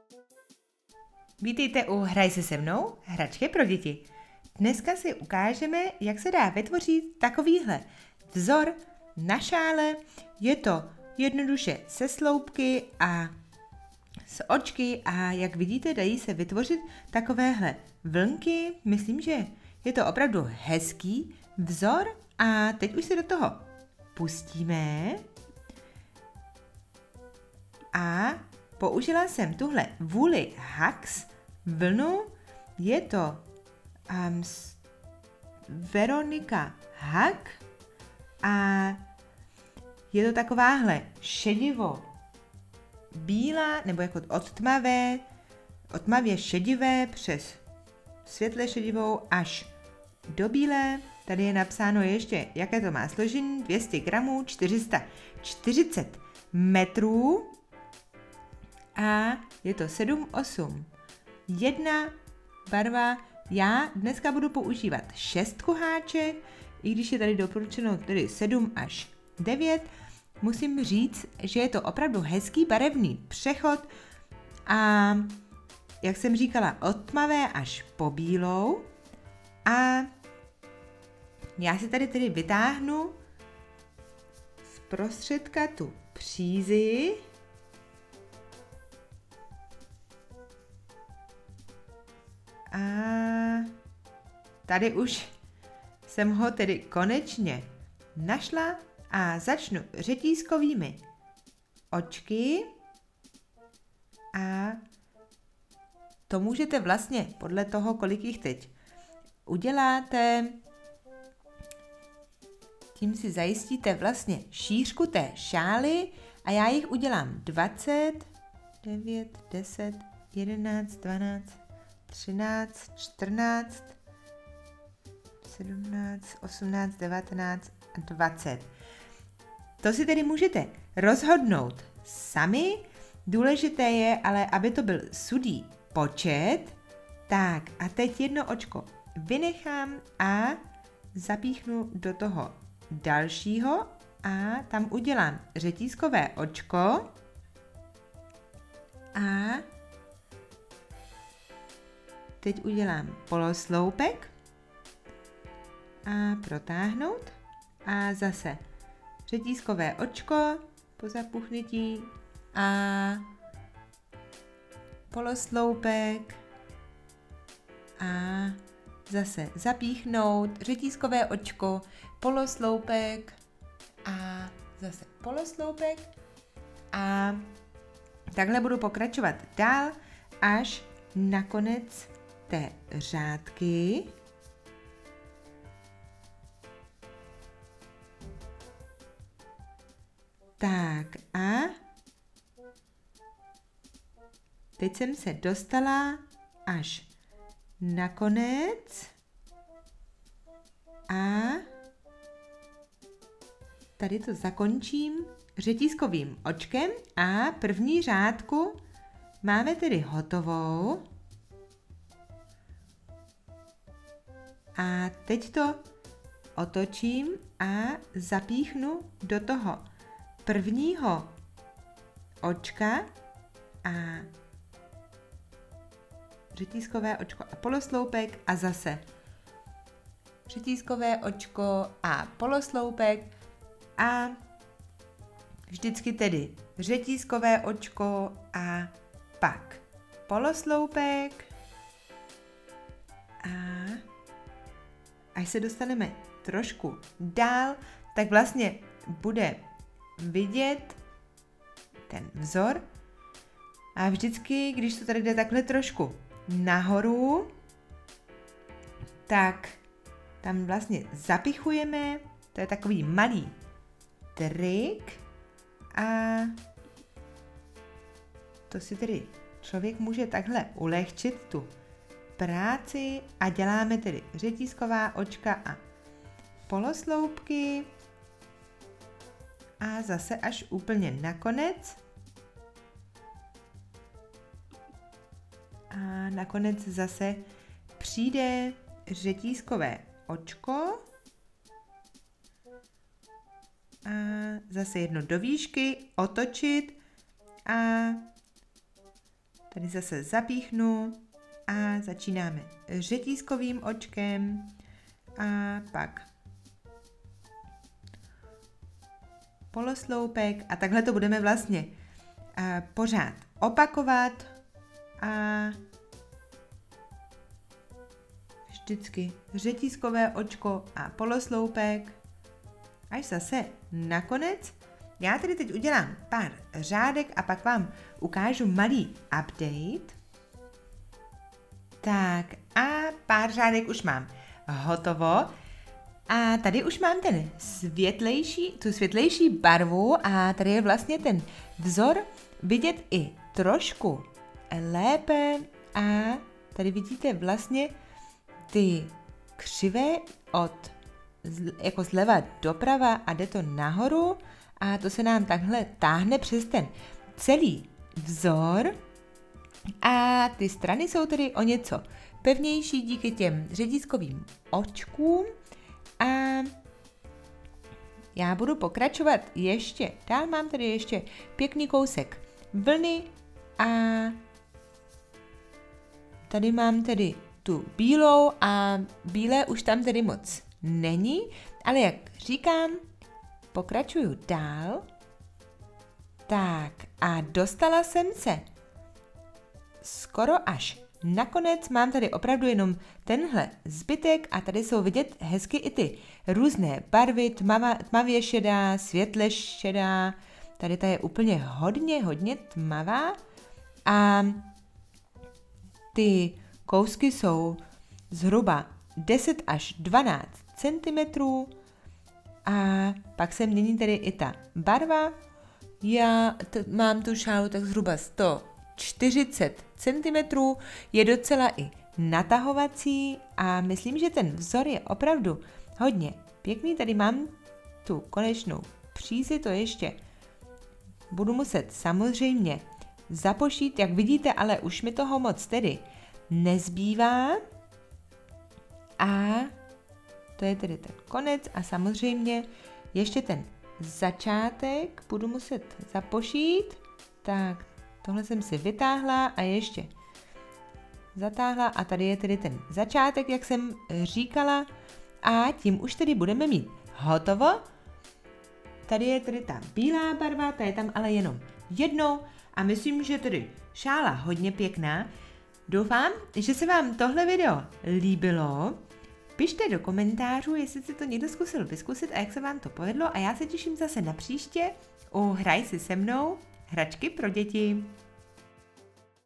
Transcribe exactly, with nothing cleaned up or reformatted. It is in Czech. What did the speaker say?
Vítejte u Hraj se se mnou, hračky pro děti. Dneska si ukážeme, jak se dá vytvořit takovýhle vzor na šále. Je to jednoduše se sloupky a s očky a jak vidíte, dají se vytvořit takovéhle vlnky. Myslím, že je to opravdu hezký vzor a teď už se do toho pustíme. A použila jsem tuhle vůli Hax vlnu, je to um, Veronika Hack a je to takováhle šedivo bílá, nebo jako od tmavé, od tmavě šedivé přes světle šedivou až do bílé. Tady je napsáno ještě, jaké to má složení, dvě stě gramů, čtyři sta čtyřicet metrů a je to sedm osm jedna barva. Já dneska budu používat šestku háček, i když je tady doporučeno tedy sedm až devět. Musím říct, že je to opravdu hezký barevný přechod a jak jsem říkala, od tmavé až po bílou. A já si tady tedy vytáhnu z prostředka tu přízi. A tady už jsem ho tedy konečně našla a začnu řetízkovými očky a to můžete vlastně podle toho, kolik jich teď uděláte, tím si zajistíte vlastně šířku té šály a já jich udělám dvacet, devět, deset, jedenáct, dvanáct, třináct, čtrnáct, sedmnáct, osmnáct, devatenáct a dvacet. To si tedy můžete rozhodnout sami. Důležité je ale, aby to byl sudý počet. Tak a teď jedno očko vynechám a zapíchnu do toho dalšího a tam udělám řetízkové očko a teď udělám polosloupek a protáhnout a zase řetízkové očko po zapuchnutí a polosloupek a zase zapíchnout, řetízkové očko, polosloupek a zase polosloupek a takhle budu pokračovat dál až na konec té řádky. Tak a teď jsem se dostala až na konec a tady to zakončím řetízkovým očkem a první řádku máme tedy hotovou. A teď to otočím a zapíchnu do toho prvního očka a řetízkové očko a polosloupek a zase řetízkové očko a polosloupek a vždycky tedy řetízkové očko a pak polosloupek a až se dostaneme trošku dál, tak vlastně bude vidět ten vzor a vždycky, když to tady jde takhle trošku nahoru, tak tam vlastně zapichujeme, to je takový malý trik a to si tedy člověk může takhle ulehčit tu práci a děláme tedy řetízková očka a polosloupky a zase až úplně nakonec a nakonec zase přijde řetízkové očko a zase jedno do výšky, otočit a Tady zase zapíchnu a začínáme řetízkovým očkem a pak polosloupek a takhle to budeme vlastně a pořád opakovat a vždycky řetízkové očko a polosloupek, až zase nakonec. Já tedy teď udělám pár řádek a pak vám ukážu malý update. Tak a pár řádek už mám hotovo. A tady už mám ten světlejší, tu světlejší barvu a tady je vlastně ten vzor vidět i trošku lépe a tady vidíte vlastně ty křivé od jako zleva doprava a jde to nahoru a to se nám takhle táhne přes ten celý vzor a ty strany jsou tedy o něco pevnější díky těm řetízkovým očkům a já budu pokračovat ještě, dál mám tady ještě pěkný kousek vlny a tady mám tedy tu bílou a bílé už tam tedy moc není, ale jak říkám, pokračuju dál. Tak a dostala jsem se skoro až nakonec, mám tady opravdu jenom tenhle zbytek a tady jsou vidět hezky i ty různé barvy, tmavá, tmavě šedá, světle šedá, tady ta je úplně hodně, hodně tmavá a ty kousky jsou zhruba deset až dvanáct centimetrů a pak se mění tedy i ta barva. Já t- mám tu šálu tak zhruba sto čtyřicet centimetrů, je docela i natahovací a myslím, že ten vzor je opravdu hodně pěkný. Tady mám tu konečnou přízi, to ještě budu muset samozřejmě zapošít, jak vidíte, ale už mi toho moc tedy nezbývá. A to je tedy ten konec a samozřejmě ještě ten začátek budu muset zapošít. Tak, tohle jsem si vytáhla a ještě zatáhla a tady je tedy ten začátek, jak jsem říkala a tím už tedy budeme mít hotovo. Tady je tedy ta bílá barva, ta je tam ale jenom jednou a myslím, že tedy šála hodně pěkná. Doufám, že se vám tohle video líbilo. Pište do komentářů, jestli si to někdo zkusil vyzkusit a jak se vám to povedlo a já se těším zase na příště u Hraj si se mnou, hračky pro děti.